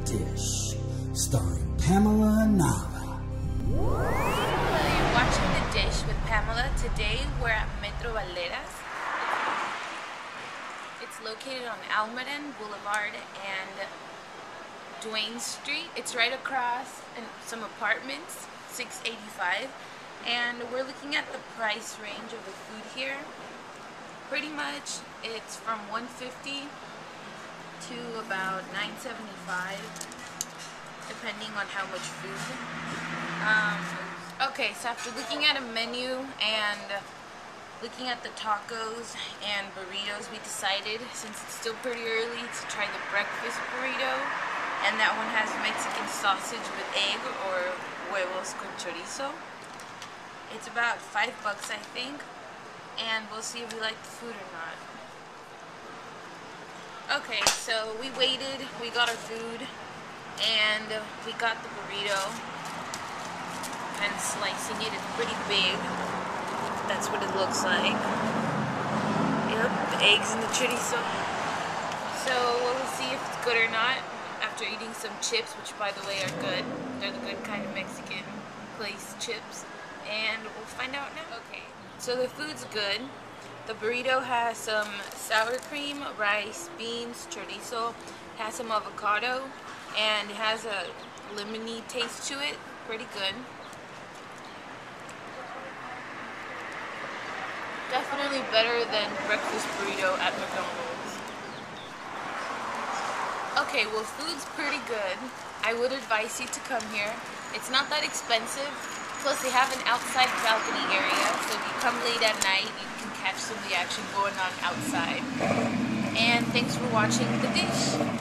Dish, starring Pamela and Nava. Hello, you're watching The Dish with Pamela. Today we're at Metro Valleras. It's located on Almaden Boulevard and Duane Street. It's right across some apartments, 685. And we're looking at the price range of the food here. Pretty much it's from $150 to about $9.75, depending on how much food. Okay, so after looking at a menu and looking at the tacos and burritos, we decided, since it's still pretty early, to try the breakfast burrito. And that one has Mexican sausage with egg or huevos con chorizo. It's about $5, I think, and we'll see if we like the food or not. Okay, so we waited, we got our food, and we got the burrito. And slicing it, it's pretty big. That's what it looks like. Yep, the eggs and the chorizo. So we'll see if it's good or not after eating some chips, which by the way are good. They're the good kind of Mexican place chips. And we'll find out now. Okay, so the food's good. The burrito has some sour cream, rice, beans, chorizo, has some avocado, and it has a lemony taste to it. Pretty good. Definitely better than breakfast burrito at McDonald's. Okay, well, food's pretty good. I would advise you to come here. It's not that expensive. Plus, they have an outside balcony area, so if you come late at night, you can catch some of the action going on outside. And thanks for watching The Dish.